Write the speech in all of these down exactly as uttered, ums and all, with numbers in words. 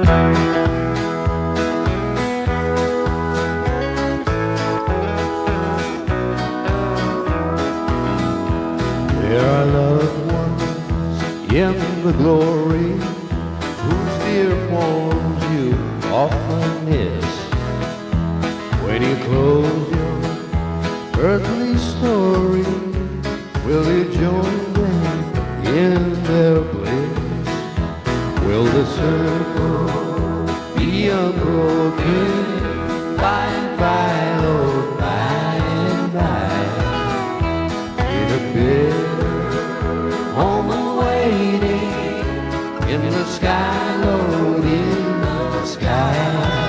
There are loved ones in the glory whose dear forms you often miss. When you close your earthly story, will you join them in their bliss? Will the circle be unbroken by and by, oh, by and by? In a bitter home awaiting in the sky, Lord, in the sky.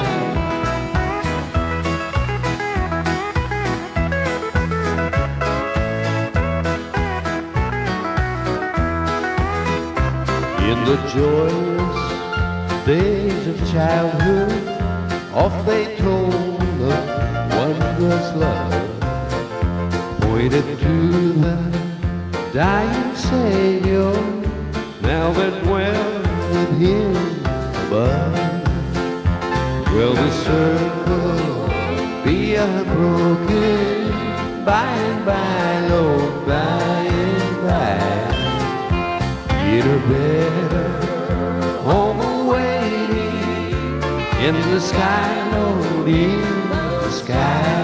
In the joyous days of childhood, oft they told of wondrous love, pointed to the dying Savior, now that dwell with Him above. Will the circle be unbroken by and by, Lord, by and by? In a better home awaiting in the sky, Lord, in the sky.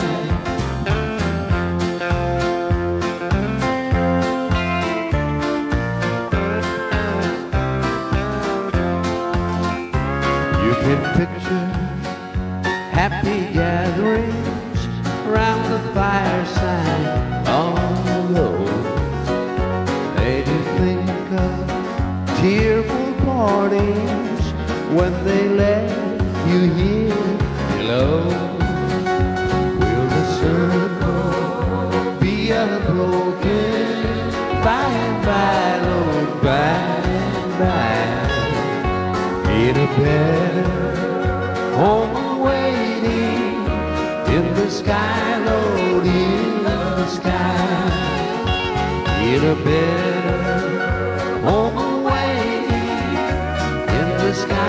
You can picture happy gatherings round the fireside on the road. They do think of tearful partings when they left you here below. Will the circle be unbroken by and by, Lord, by and by? In a better home awaiting in the sky, Lord, in the sky. In a better home awaiting in the sky.